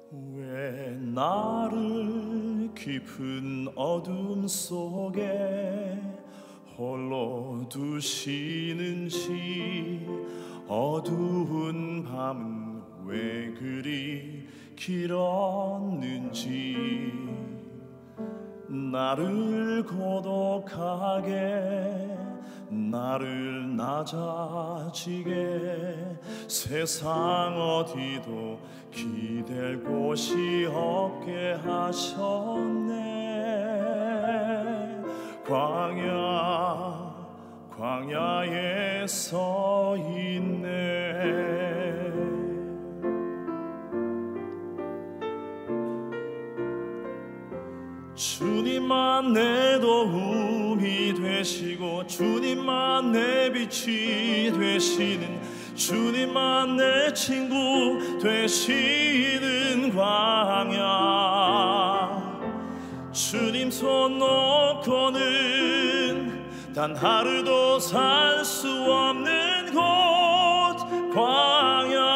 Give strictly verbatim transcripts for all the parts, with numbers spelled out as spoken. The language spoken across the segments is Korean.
왜 나를 깊은 어둠 속에 홀로 두시는지, 어두운 밤은 왜 그리 길었는지, 나를 고독하게 나를 낮아지게 세상 어디도 기댈 곳이 없게 하셨네. 광야 광야에 서 있네. 주님만 내 도움이 되시고 주님만 내 빛이 되시는, 주님만 내 친구 되시는 광야. 주님 손 놓고는 단 하루도 살 수 없는 곳 광야.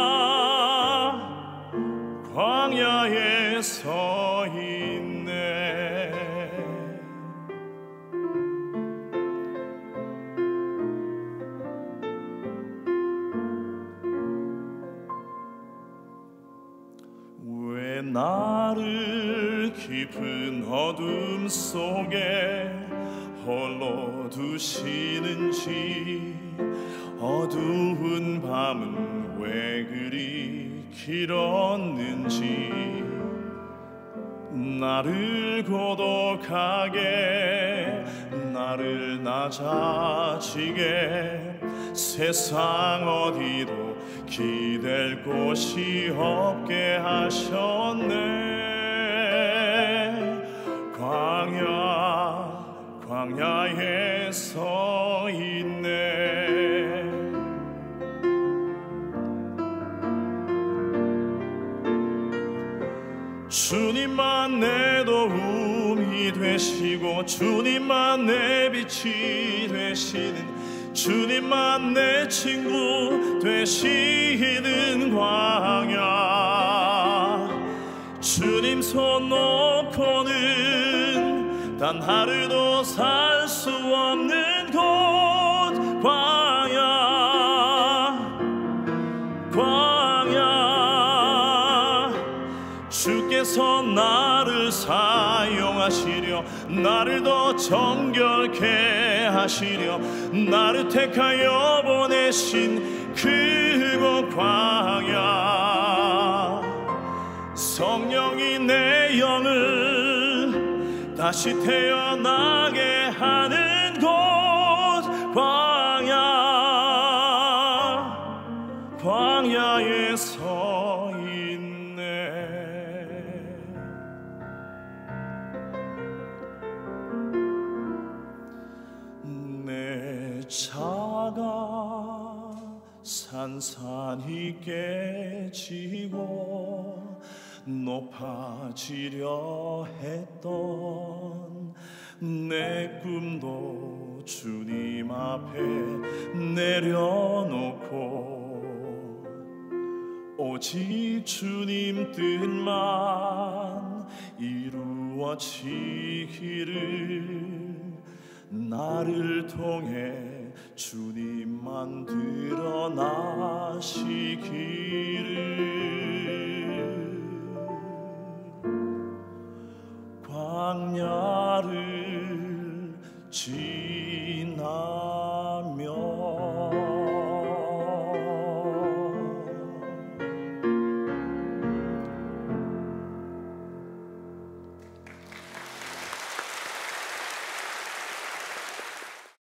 광야에 서 있네. 왜 나를 깊은 어둠 속에 홀로 두시는지, 어두운 밤은 왜 그리 길었는지, 나를 고독하게 나를 낮아지게 세상 어디도 기댈 곳이 없게 하셨네. 광야 광야에 서 있네. 주님만 내 도움이 되시고 주님만 내 빛이 되시는, 주님만 내 친구 되시는 광야. 주님 손 놓고는 단 하루도 살 수 없는 곳 광야. 광야. 주께서 나를 사용하시려, 나를 더 정결케 하시려 나를 택하여 보내신 그곳 광야. 성령이 내 영을 다시 태어나게 하는 곳 광야. 광야에 서 있네. 내 차가 산산이 깨지고 높아지려 했던 내 꿈도 주님 앞에 내려놓고 오직 주님 뜻만 이루어지기를, 나를 통해 주님만 드러나시기를. 광야를 지나